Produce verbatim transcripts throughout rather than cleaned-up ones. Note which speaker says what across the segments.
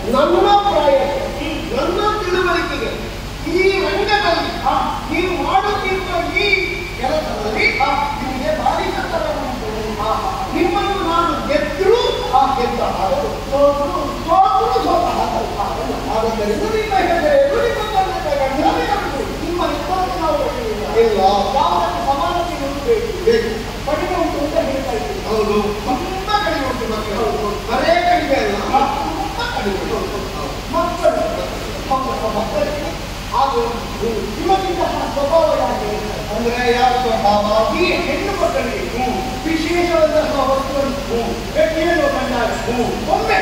Speaker 1: ನನ್ನ ಪ್ರಾಯಕ್ಕೆ ನನ್ನ ತಿಳುವಳಿಕೆಗೆ ಈ ರಂಗದಲ್ಲಿ ನೀವು ಮಾಡುತ್ತಿರುವ ಈ ಕೆಲಸದಲ್ಲಿ ನಿಮಗೆ ಭಾರಿ ಕಷ್ಟರ ಉಂಟು. ನಿಮ್ಮನ್ನು ನಾನು ಗೆದ್ದರೂ ಆ ಗೆದ್ದ ಹಾಗಲು ಸೋತರು ಸೋತರು ಸೋತ ಹಾಗಲು ಆದ್ದರಿಂದ ನಿಮ್ಮ ಹೆಸರೇನು ನಿಮ್ಮ ತಂದೆ ಗಂಡಾಗಬೇಕು. ನಿಮ್ಮ ಇಬ್ಬರು ನಾವು ಇಲ್ಲ ಯಾವುದಕ್ಕೆ ಸಮಾನತೆ ಬೇಕು ಕಡಿಮೆ ಉಂಟು ಅಂತ ಹೇಳ್ತಾ ಇದ್ದೀವಿ. ಹೌದು, ತುಂಬ ಕಡಿಮೆ ಉಂಟು ಮಕ್ಕಳು. ಬರೇ ಕಡಿಮೆ ಅಲ್ಲ, ತುಂಬ ಕಡಿಮೆ ಮಕ್ಕಳು ಮಕ್ಕಳಿಗೆ ಅದು ನಿಮಗಿಂತ ಸ್ವಭಾವ ಯಾಕೆ ಅಂದ್ರೆ ಯಾವ ಸ್ವಭಾವ? ಈ ಹೆಣ್ಣು ಮಕ್ಕಳಿಗೆ ವಿಶೇಷವಾದಂತಹ ವಸ್ತುವನ್ನು ವ್ಯಕ್ತಿಯನ್ನು ಕಂಡಾಗ ಒಮ್ಮೆ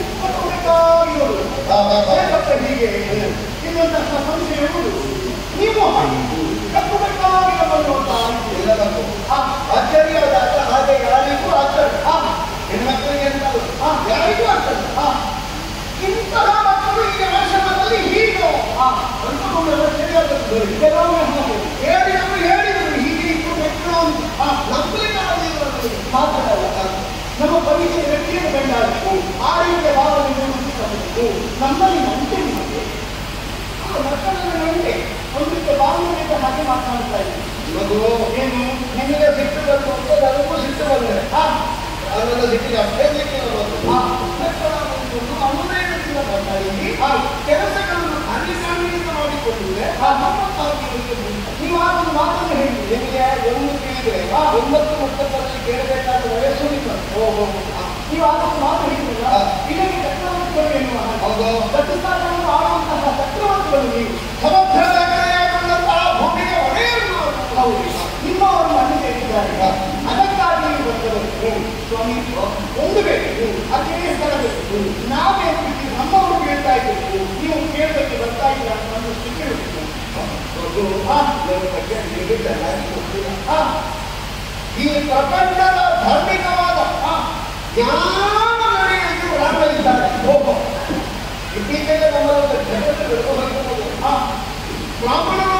Speaker 1: ಹೀಗೆ ಇನ್ನೊಂದಷ್ಟು ಸಂಶಯ ಉಂಟು. ನೀವು ಕಪ್ಪು ಕಟ್ಟಾಗಿ ನಮ್ಮನ್ನು ಅಚ್ಚರಿಯಾದಾಗ ಹಾಗೆ ಯಾರಿಗೂ ಆಗ್ತದೆ. ಹೆಣ್ಮಕ್ಕಳಿಗೆ ಅಂತ ಯಾರಿಗೂ ಆಗ್ತದೆ. ಇಂತಹ ಮಕ್ಕಳು ಈ ಆಶ್ರಮದಲ್ಲಿ ಹೀಗೆ ಅಂದುಕೊಂಡವರು ಸರಿಯಾದದ್ದು ಹೇಳಿದರು ಹೇಳಿದರು ಹೀಗೆ ಇಟ್ಟು ಮಕ್ಕಳು ನಂಬಲಿಕ್ಕೆ ಮಾತಾಡಲ್ಲ. ನಮ್ಮ ಭವಿಷ್ಯ ವ್ಯಕ್ತಿಯನ್ನು ಕಂಡಾಗಬೇಕು ಆ ರೀತಿಯ ಭಾವನೆ ನಮ್ಮಲ್ಲಿ ನಂಟೆ ನಿಮಗೆ ಮಕ್ಕಳನ್ನ ನಂಟೆ ಒಂದಕ್ಕೆ ಬಾಂಧವ್ಯದ ಹಾಗೆ ಮಾತನಾಡ್ತಾ ಇದ್ದೀವಿ. ಅದು ಏನು ನಿಮಗೆ ಸಿಟ್ಟು ಬಂದು ಅದಕ್ಕೂ ಸಿಟ್ಟು ಬಂದರೆ ಅದೆಲ್ಲ ಸಿಟ್ಟಿಗೆ ಅಭ್ಯರ್ಥಿಗೆ ಅನುದಯದಿಂದ ಮಾತಾಡಿ ಕೆಲಸಗಳನ್ನು ಅನಿಸಾನ್ವಿತ ಮಾಡಿಕೊಂಡಿದ್ರೆ ನೀವು ಆ ಒಂದು ಮಾತನ್ನು ಹೇಳಿ ನಿಮಗೆ ಒಂದು ತಿಳಿದ್ರೆ ಒಂಬತ್ತು ಮಕ್ಕಳಲ್ಲಿ ಕೇಳಬೇಕಾದ ವಯಸ್ಸು ನೀವು ಆದಷ್ಟು ಮಾತು ಹೇಳಿದ್ರಲ್ಲ ಇದಕ್ಕೆ ಚಕ್ರವರ್ತಿಗಳು ಎನ್ನುವ ಚತುಸ್ಥಾನವನ್ನು ಆಡುವಂತಹ ಚಕ್ರವರ್ತಿಗಳು ನೀವು ಸಮಗ್ರತೆಯಾಗುವಂತಹ ಭೂಮಿಗೆ ಒಡೆಯನ್ನು ಹೌದು ನಿಮ್ಮವರನ್ನು ಅನುಸರಿಸಿದ್ದಾರೆ. ಅದಕ್ಕಾಗಿ ಬಂದವರು ಸ್ವಾಮಿ ಒಂದು ಬೇಕು ಅದೇ ಸ್ಥಳ ಬೇಕು ನಾವೇ ನಮ್ಮವರು ಕೇಳ್ತಾ ಇದ್ದೇವೆ ನೀವು ಕೇಳೋದಕ್ಕೆ ಬರ್ತಾ ಇಲ್ಲ ನಮ್ಮ ಸ್ಥಿತಿ ಈ ಪ್ರಪಂಚದ ಧಾರ್ಮಿಕವಾದ ಜ್ಞಾನ ನಡೆಯಲು ರಾಮರಿದ್ದಾರೆ. ಇತ್ತೀಚೆಗೆ ನಮ್ಮ ಬ್ರಾಹ್ಮಣರು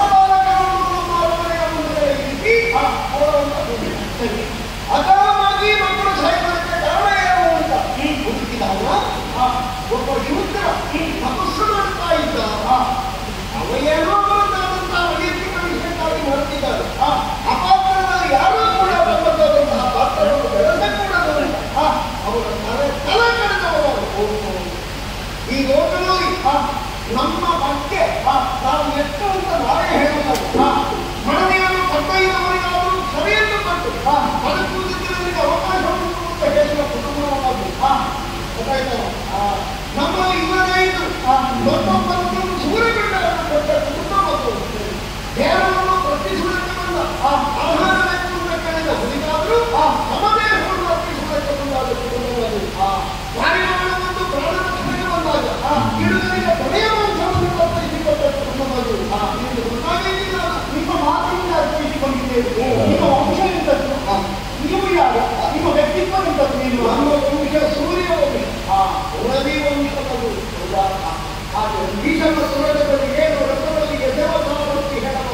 Speaker 1: ಅದಾಗಿ ಮಕ್ಕಳು ಸಾಯುವುದಕ್ಕೆ ಕಾರಣ ಏನು ಅಂತ ಹುಡುಕಿದಾಗ ಒಬ್ಬ ಶೂದ್ರ ತಪಸ್ಸು ಮಾಡ್ತಾ ಇದ್ದ. ಅವೇನೋ ಅವರಂತಹ ವೈಯಕ್ತಿಕ ವಿಷಯಕ್ಕಾಗಿ ಮಾಡ್ತಿದ್ದಾರೆ. ಅಪಾತ್ರದಲ್ಲಿ ಯಾರೂ ಕೂಡ ಬಂದಂತಹ ಪಾತ್ರವನ್ನು ಬೆಳೆಸಕೂಡದು. ಅವರ ತಲೆ ತಲೆ ಕಳೆದವರು ಈ ಲೋಕದಲ್ಲಿ ನಮ್ಮ ಬಗ್ಗೆ ನಾವು ಎಷ್ಟು ಅಂತ ನಾವೇ ಹೇಳುವುದು. ಮನವಿಯನ್ನು ಕರ್ತೈದವರಿಗಾದರೂ ಸಭೆಯನ್ನು ಕೊಟ್ಟು ಮನಪೂಜಿತರಿಗೆ ಅವಕಾಶ ಉಂಟು ಅಂತ ಹೇಳಿದ ಕುಟುಂಬವನ್ನು ಗೊತ್ತಾಯ್ತಲ್ಲ. ನಮ್ಮಲ್ಲಿ ಇವರೇ ಇದು ದೊಡ್ಡೊಬ್ಬರನ್ನು ಸೂರ್ಯಗಂಡರನ್ನು ಕೊಟ್ಟ ಕುಟುಂಬ ಮತ್ತು ದೇವರನ್ನು ಪ್ರತಿಸುವುದಕ್ಕೆ ಬಂದ ಆಹಾರ ಬೇಕು ಕೇಳಿದ ಹುಡುಗಾದರೂ ನಮ್ಮದೇ ಹೊರಡು ಅರ್ಪಿಸುವುದಕ್ಕೆ ಬಂದಾದ ಕುಟುಂಬಗಳು ಕಾರ್ಯವನ್ನು ಪ್ರಾಣ ರಕ್ಷಣೆಗೆ ಬಂದಾಗ ಇಡುಗರಿಗೆ ಕೊನೆಯ ವಂಶವನ್ನು ಅರ್ಪಿಸಿಕೊಟ್ಟ ಕುಟುಂಬಗಳು ನಿಮ್ಮ ಮಾತಿನಿಂದ ಅರ್ಪಿಸಿಕೊಂಡಿದ್ದೇವೆ. ನಿಮ್ಮ ವಂಶ ನಿಂತದ್ದು ನೀವು ಯಾರು? ನಿಮ್ಮ ವ್ಯಕ್ತಿತ್ವ ನಿಂತದ್ದು ನೀವು. ನಮ್ಮ ವಂಶ ಸೂರ್ಯ ರವಿ ವಂಶಗಳು ಹಾಗೆ ಈಶನ ಸೂರ್ಯದಲ್ಲಿ ಏನು ರಥದಲ್ಲಿ ದೇವತಾವೃತ್ತಿ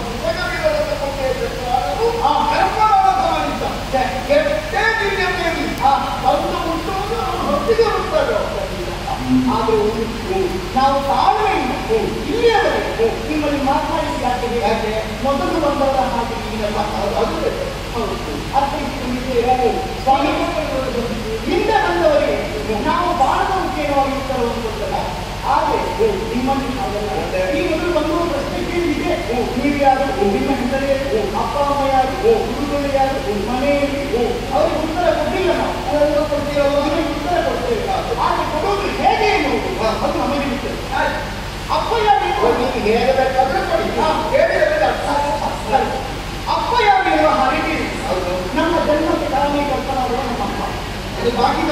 Speaker 1: ಆ ಕರ್ಮವಾದ ಎಷ್ಟೇ ದಿವ್ಯತೆಯಲ್ಲಿ ಬಂದು ಮುಟ್ಟುವುದು ನಾವು ಹೊತ್ತಿಗೆ ಬರುತ್ತಾರೆ. ಆದರೂ ನಾವು ತಾಳ್ಮೆಯಿಂದ ಇಲ್ಲಿಯವರೆಗೆ ನಿಮ್ಮಲ್ಲಿ ಮಾತನಾಡಿದ ಯಾಕೆ ಮೊದಲು ಬಂದವರ ಹಾಗೆ ಈಗ ಮಾತಾಡೋದು ಹೌದು ಅರ್ಥೈಸಿಕೊಂಡಿದ್ದೇವೆ. ಸ್ವಾಮಿ ಹಿಂದೆ ಬಂದವರಿಗೆ ನಾವು ಬಾಳದಂತೇನೋ ಉತ್ತರವನ್ನು ಕೊಡ್ತಲ್ಲ. ಆದರೆ ನಿಮ್ಮಲ್ಲಿ ಈ ಮೊದಲು ಬಂದು ಪ್ರಶ್ನೆ ಕೇಳಿದೆ ನೀವು ಯಾರು, ನಿಮ್ಮ ಹೆಸರೇನು, ಅಪ್ಪ ಅಮ್ಮ ಯಾರು, ಗುರುಗಳು ಯಾರು, ಮನೆಯಲ್ಲಿ ಅವರಿಗೆ ಉತ್ತರ ಕೊಟ್ಟಿಲ್ಲ. ನಾವು ಅದನ್ನು ಕೊಡ್ತೀರೋ ಉತ್ತರ ಕೊಡ್ತೇವೆ. ಹಾಗೆ ಕೊಡುವುದು ಹೇಗೆ ಎನ್ನುವುದು ಅದು ನಮಗೆ ಬಿಟ್ಟರೆ ಅಪ್ಪ ಯಾರು ಹೇಳಬೇಕಾದ್ರೆ ಕೊಡಿ ಹೇಳಿದರೆ ಅಪ್ಪ ಯಾರು ಎನ್ನುವ ಹಾಗೆ ನಮ್ಮ ಜನ್ಮಕ್ಕೆ ಕಾರಣ ಕಲ್ಪನಾಡುವ ನಮ್ಮ ಅಪ್ಪ. ಅದು ಬಾಕಿ